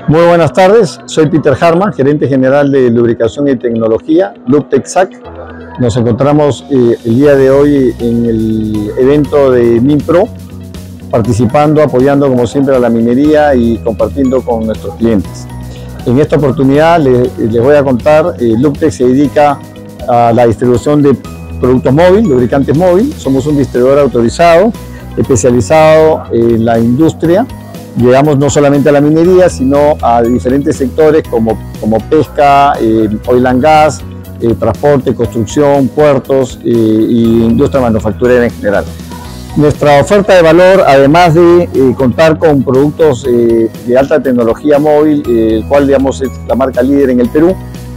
Muy buenas tardes, soy Peter Harman, gerente general de lubricación y tecnología, Lubtech SAC. Nos encontramos el día de hoy en el evento de MinPro, participando, apoyando como siempre a la minería y compartiendo con nuestros clientes. En esta oportunidad les voy a contar, Lubtech se dedica a la distribución de productos móviles, lubricantes móviles. Somos un distribuidor autorizado, especializado en la industria. Llegamos no solamente a la minería, sino a diferentes sectores como pesca, oil and gas, transporte, construcción, puertos y industria manufacturera en general. Nuestra oferta de valor, además de contar con productos de alta tecnología móvil, el cual digamos es la marca líder en el Perú,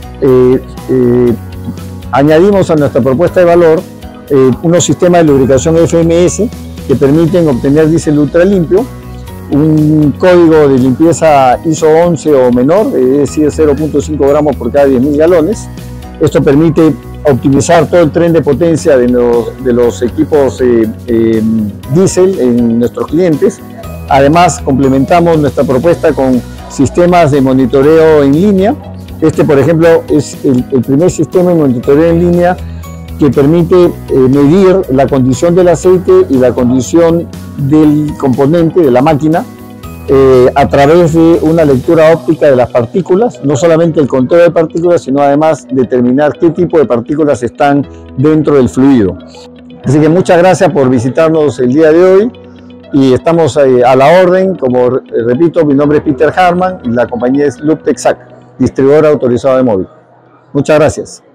añadimos a nuestra propuesta de valor unos sistemas de lubricación FMS que permiten obtener diésel ultra limpio, un código de limpieza ISO 11 o menor, es decir, 0.5 gramos por cada 10.000 galones. Esto permite optimizar todo el tren de potencia de los equipos diésel en nuestros clientes. Además, complementamos nuestra propuesta con sistemas de monitoreo en línea. Este, por ejemplo, es el primer sistema de monitoreo en línea que permite medir la condición del aceite y la condición del componente, de la máquina, a través de una lectura óptica de las partículas, no solamente el conteo de partículas, sino además determinar qué tipo de partículas están dentro del fluido. Así que muchas gracias por visitarnos el día de hoy y estamos a la orden. Como repito, mi nombre es Peter Harman y la compañía es Lubtech SAC, distribuidor autorizado de móvil. Muchas gracias.